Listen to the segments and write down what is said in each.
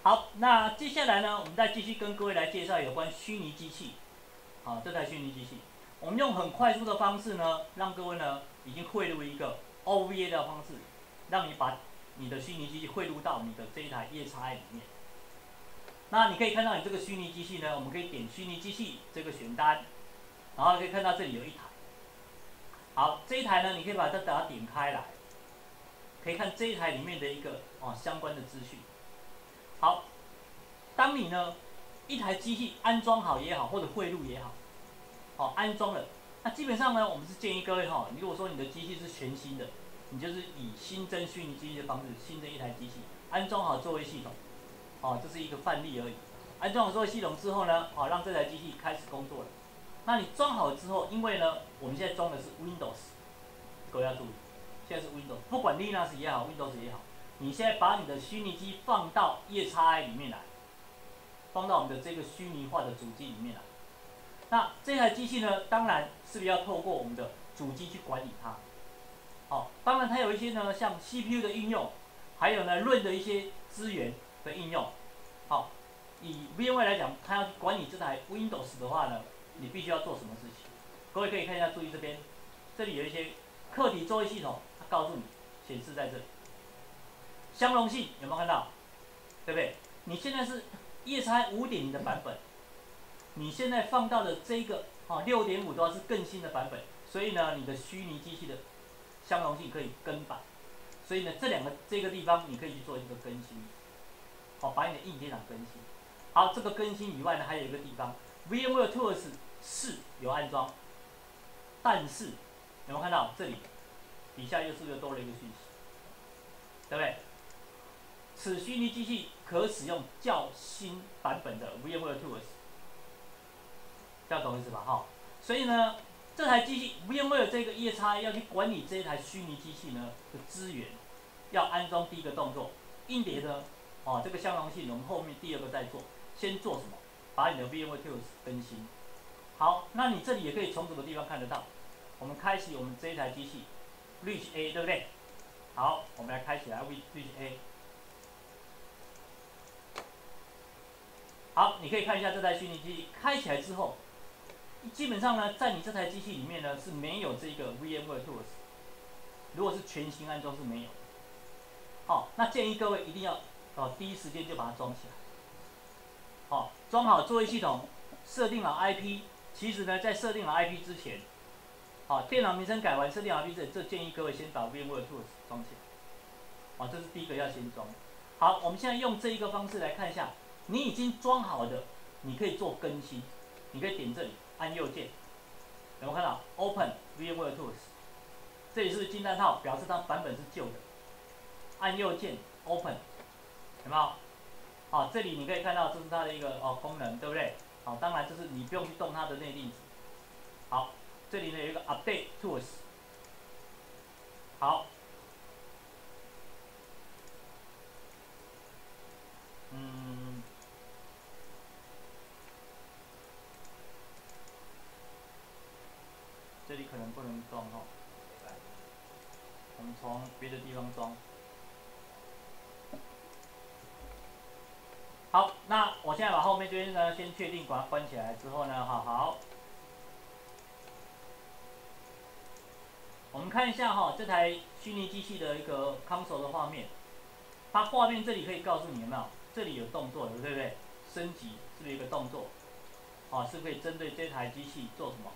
好，那接下来呢，我们再继续跟各位来介绍有关虚拟机器。好，这台虚拟机器，我们用很快速的方式呢，让各位呢已经汇入一个 OVA 的方式，让你把你的虚拟机器汇入到你的这一台 EXI 里面。那你可以看到你这个虚拟机器呢，我们可以点虚拟机器这个选单，然后可以看到这里有一台。好，这一台呢，你可以把它点开来，可以看这一台里面的一个相关的资讯。好，当你呢一台机器安装好也好，或者汇入也好，安装了，那基本上呢，我们是建议各位如果说你的机器是全新的，你就是以新增虚拟机器的方式新增一台机器，安装好作业系统，这是一个范例而已。安装好作业系统之后呢，让这台机器开始工作了。那你装好之后，因为呢，我们现在装的是 Windows， 各位要注意，现在是 Windows， 不管 Linux 也好 ，Windows 也好，你现在把你的虚拟机放到 EXI 里面来，放到我们的这个虚拟化的主机里面来。那这台机器呢，当然是要透过我们的主机去管理它。当然它有一些呢，像 CPU 的应用，还有呢论的一些资源的应用。以 VMware 来讲，它要管理这台 Windows 的话呢，你必须要做什么事情？各位可以看一下，注意这边，这里有一些客体作业系统，它告诉你显示在这里。相容性有没有看到？对不对？你现在是EXI 5.0的版本，你现在放到的这个6.5都是更新的版本，所以呢，你的虚拟机器的相容性可以更版。所以呢，这个地方你可以去做一个更新，把你的硬件更新。好，这个更新以外呢，还有一个地方 ，VMware Tools 4有安装，但是有没有看到这里底下又多了一个讯息，对不对？此虚拟机器可使用较新版本的 VMware Tools， 这样懂意思吧？所以呢，这台机器 VMware 这个 EXI 要去管理这一台虚拟机器呢的资源，要安装第一个动作，硬碟呢，这个相容性我们后面第二个再做。先做什么？把你的 VMware Tools 更新。好，那你这里也可以从什么地方看得到？我们开启我们这一台机器 ，Reach A， 对不对？好，我们来开起来 Reach A。好，你可以看一下这台虚拟机器开起来之后，基本上呢，在你这台机器里面呢是没有这个 VMware Tools。如果是全新安装是没有。好，那建议各位一定要第一时间就把它装起来。装好作业系统，设定好 IP。其实呢，在设定好 IP 之前，电脑名称改完，设定好 IP 之前，这建议各位先把 VMware Tools 装起来。这是第一个要先装。好，我们现在用这一个方式来看一下，你已经装好的，你可以做更新。你可以点这里，按右键，有没有看到 Open VMware Tools？ 这里是惊叹号，表示它版本是旧的。按右键 Open， 有没有？这里你可以看到这是它的一个功能，对不对？当然就是你不用去动它的内定值。好，这里呢有一个 Update Tools。好，这里可能不能装我们从别的地方装。好，那我现在把后面这边呢先确定把它关起来之后呢，好，我们看一下这台虚拟机器的一个 console 的画面。它画面这里可以告诉你有没有？这里有动作的，对不对？升级是不是有一个动作？是可以针对这台机器做什么？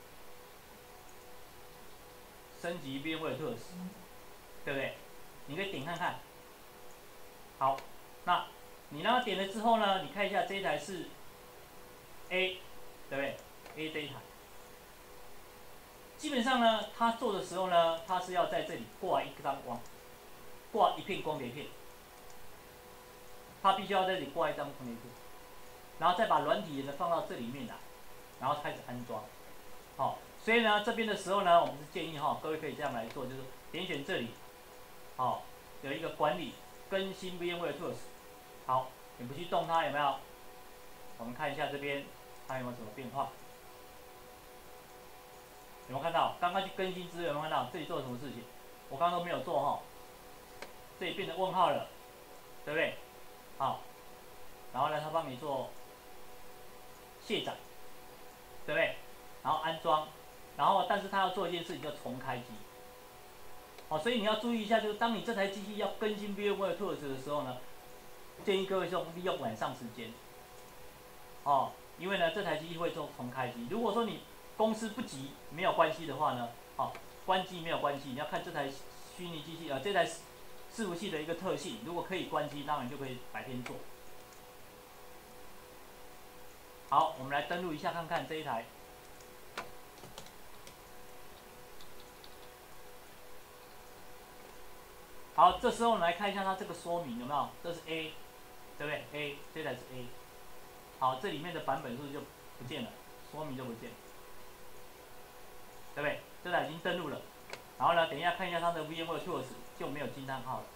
升级 VMware Tools， 对不对？你可以点看看。好，那你让它点了之后呢，你看一下这一台是 A， 对不对 ？A 这一台，基本上呢，它做的时候呢，它是要在这里挂一张光，挂一片光碟片，它必须要在这里挂一张光碟片，然后再把软体呢放到这里面来，然后开始安装。所以呢，这边的时候呢，我们是建议各位可以这样来做，就是点选这里，有一个管理更新 VMware Tools。好，你不去动它有没有？我们看一下这边它有没有什么变化？有没有看到？刚刚去更新资源有没有看到？这里做了什么事情？我刚刚都没有做这里变成问号了，对不对？好， 然后呢，它帮你做卸载，对不对？然后安装，然后但是它要做一件事情，叫重开机。哦，所以你要注意一下，就是当你这台机器要更新 VMware Tools 的时候呢，建议各位利用晚上时间。哦，因为呢这台机器会做重开机。如果说你公司不急，没有关系的话呢，哦，关机没有关系，你要看这台虚拟机器这台伺服器的一个特性，如果可以关机，当然就可以白天做。好，我们来登录一下看看这一台。好，这时候我们来看一下它这个说明有没有？这是 A， 对不对 ？A 这台是 A。好，这里面的版本是不是就不见了？说明就不见了，对不对？这台已经登录了。然后呢，等一下看一下它的 VMware Tools 就没有惊叹号了。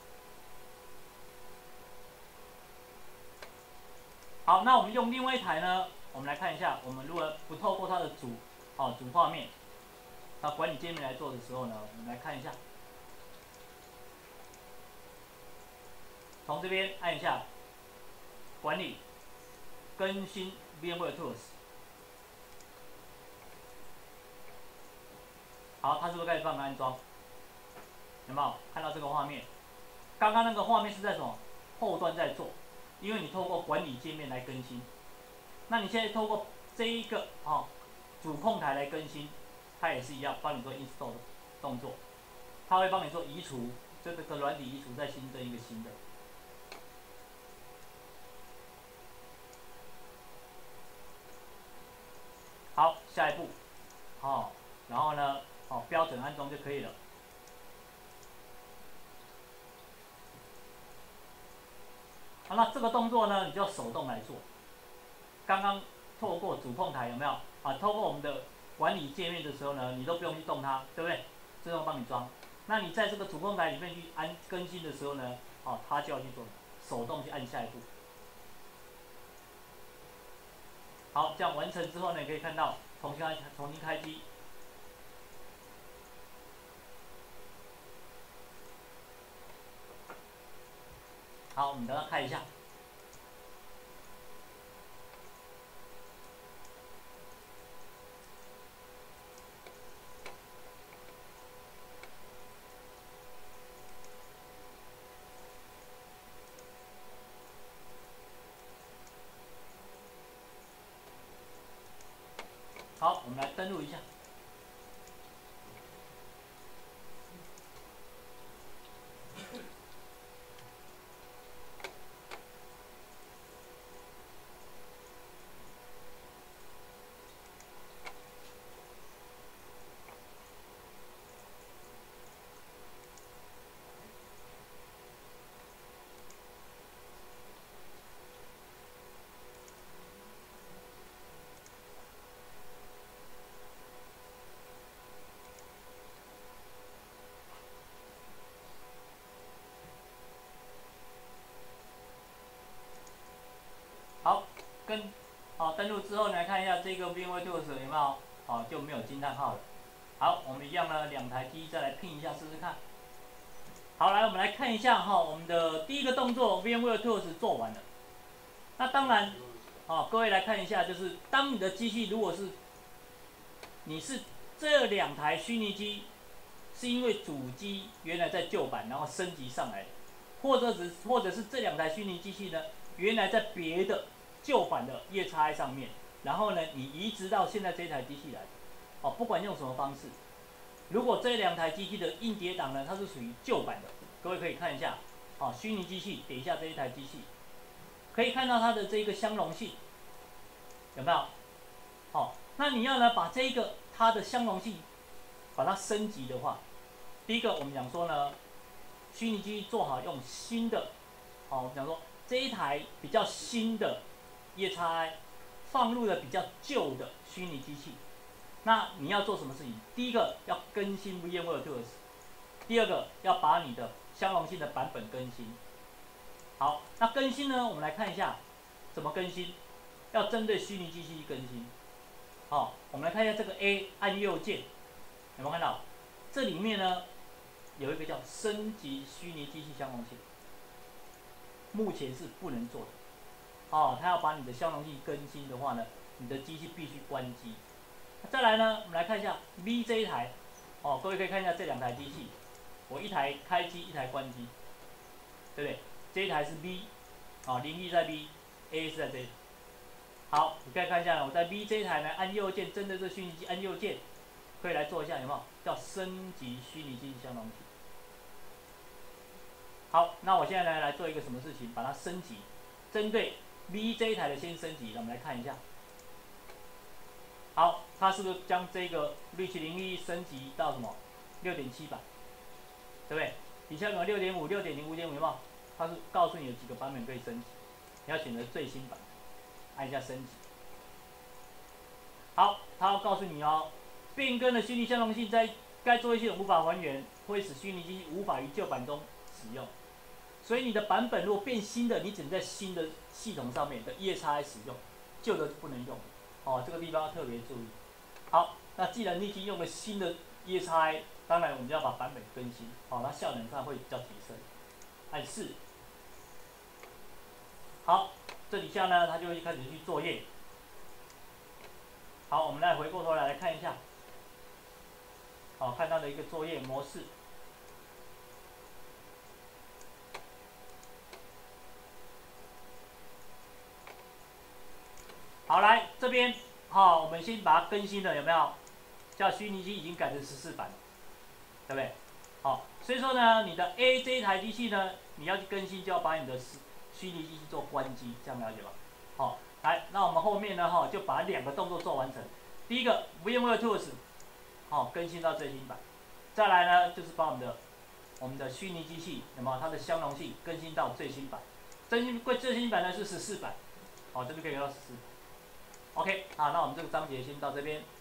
好，那我们用另外一台呢，我们来看一下，我们如果不透过它的主画面，到管理界面来做的时候呢，我们来看一下。从这边按一下管理更新 VMware Tools。好，它是不是开始帮你安装？有没有看到这个画面？刚刚那个画面是在什么？后端在做，因为你透过管理界面来更新。那你现在透过这一个主控台来更新，它也是一样，帮你做 install 的动作。它会帮你做移除，这个软体移除，再新增一个新的。好，下一步，然后呢，标准安装就可以了。好，那这个动作呢，你就要手动来做。刚刚透过主控台有没有透过我们的管理界面的时候呢，你都不用去动它，对不对？自动帮你装。那你在这个主控台里面去更新的时候呢，它就要去做，手动去按下一步。好，这样完成之后呢，你可以看到重新开机。好，我们等它开一下。好，我们来登录一下。好，登录之后呢，看一下这个 VMware Tools 有没有就没有惊叹号了。好，我们一样呢，两台机再来拼一下试试看。好，来我们来看一下我们的第一个动作 VMware Tools 做完了。那当然，各位来看一下，就是当你的机器如果是你是这两台虚拟机，是因为主机原来在旧版，然后升级上来的，或者是这两台虚拟机器呢，原来在别的旧版的EXI上面，然后呢，你移植到现在这台机器来，不管用什么方式，如果这两台机器的硬碟档呢，它是属于旧版的，各位可以看一下，虚拟机器点一下这一台机器，可以看到它的这个相容性，有没有？那你要呢把这个它的相容性把它升级的话，第一个我们讲说呢，虚拟机做好用新的，我们讲说这一台比较新的EXI放入了比较旧的虚拟机器，那你要做什么事情？第一个要更新 VMware Tools， 第二个要把你的相容性的版本更新。好，那更新呢，我们来看一下怎么更新，要针对虚拟机器更新。我们来看一下这个 A 按右键，有没有看到？这里面呢有一个叫升级虚拟机器相容性，目前是不能做的。 哦，它要把你的相容性更新的话呢，你的机器必须关机。再来呢，我们来看一下 V 这一台，哦，各位可以看一下这两台机器，我一台开机，一台关机，对不对？这一台是 V， 啊，01在 V，A 是在这里。好，你可以看一下，我在 V 这一台呢，按右键，针对这虚拟机按右键，可以来做一下，有没有？叫升级虚拟机器相容性。好，那我现在呢来做一个什么事情？把它升级，针对 V 这一台的先升级，我们来看一下。好，它是不是将这个67001升级到什么6.7版，对不对？底下有6.5、6.0、5.5，有没有？它是告诉你有几个版本可以升级，你要选择最新版，按一下升级。好，它要告诉你哦，变更的虚拟相容性在该作业系统无法还原，会使虚拟机无法于旧版中使用。所以你的版本如果变新的，你只能在新的系统上面的 EXI 使用，旧的不能用。哦，这个地方要特别注意。好，那既然你已经用了新的 EXI， 当然我们要把版本更新，好，它效能上会比较提升。按4。好，这底下呢，它就会开始去作业。好，我们来回过头来看一下。好，看到的一个作业模式。好，来这边，好，我们先把它更新了，有没有？叫虚拟机已经改成14版了，对不对？好，所以说呢，你的 A 这一台机器呢，你要去更新，就要把你的虚拟机器做关机，这样了解吧？好，来，那我们后面呢，就把2个动作做完成。第一个 VMware Tools， 好，更新到最新版。再来呢，就是把我们的虚拟机器，有没有它的相容性更新到最新版？最新版呢是14版，好，这边可以看到14。OK， 好，那我们这个章节先到这边。